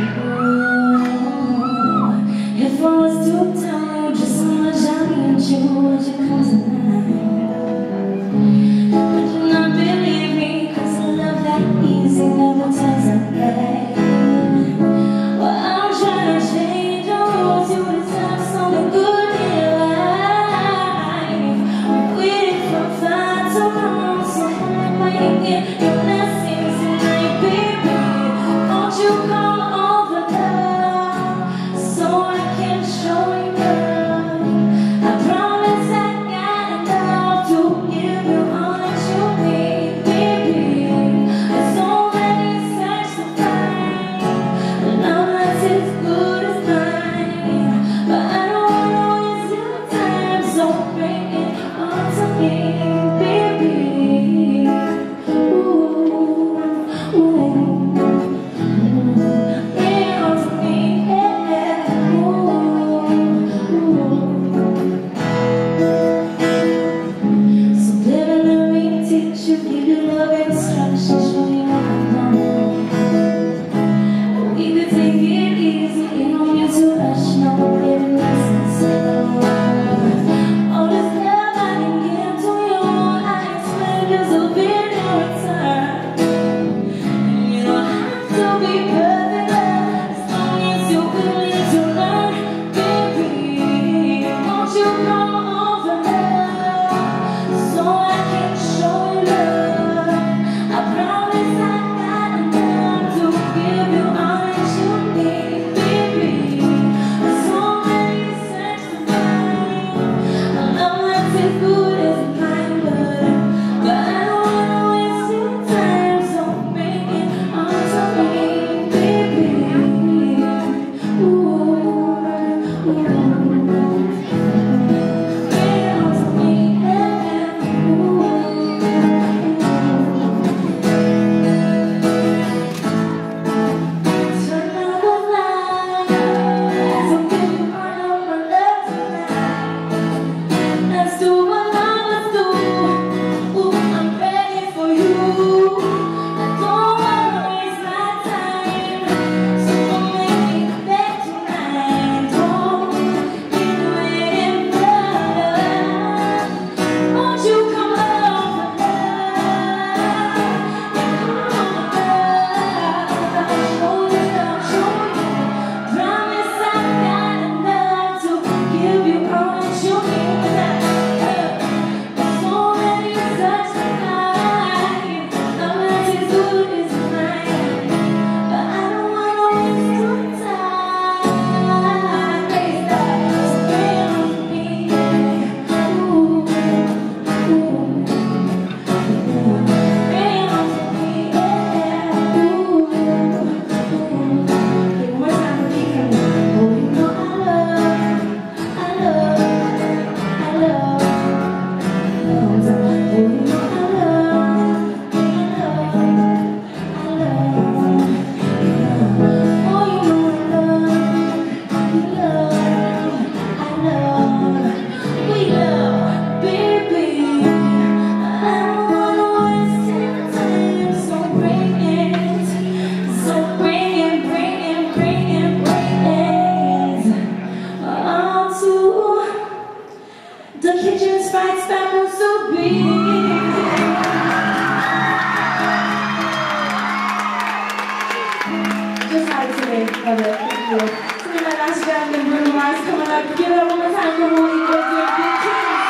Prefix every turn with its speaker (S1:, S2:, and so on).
S1: If I was to tell you just how much I need you, would you come tonight? Would you not believe me? 'Cause I love that easy, never tells a lie. Well, I'm trying to change your rules, you deserve something good in your life. I'm waiting for far too long, so I'm waiting your blessings tonight, baby. Won't you come over now, so I can show you love? I promise I got enough to give you all that you need, baby. There's already such to find, love that's as good as mine. But I don't wanna waste your time, so bring it on to me, baby. Ooh, ooh. Bring it on to me, yeah. Ooh, ooh. So baby, let me teach you, give you love instructions, show you what I know. We could take it easy, you don't need to rush, no, baby, nice and slow. All this love I can give to you, I expect just a bit in return. You don't have to be perfect, love, as long as you're willing to learn, baby. Won't you come over now, so I can show you love? I promise I got enough to give you all that you need, baby. There's so many sex to find, a love that's as good as mine, but I don't wanna waste your time, so bring it on to me, baby. Ooh, ooh. Bring it on to me, yeah. Ooh, ooh. Turn out the lights, I'll give you all of my love tonight. Let's do what lovers do. Ooh, I'm ready for you. I don't wanna waste my time, so don't make me beg tonight. Don't keep waiting further. Won't you come over now? Come over. I'll show you, I'll show you. Promise I got enough to give you all that you need. There's already such a fight, love that's as good as mine. But I don't wanna waste your time, baby. So bring it on to me, yeah. Ooh, ooh. Bring it on to me, yeah. Ooh, ooh. One more time for me, come on. Oh, you know I love, I love, I love. One more time. Oh, you know I love, I love, I love. Oh, you know I love, we love, baby. I don't wanna waste your time, so bring it, so bring it, bring it, bring it, bring it on to the kitchen spice that was so big. Just like today, love it. Thank you. So my last band, Bruno Mars coming up. Give it up one more time for Maui. Go do a big king.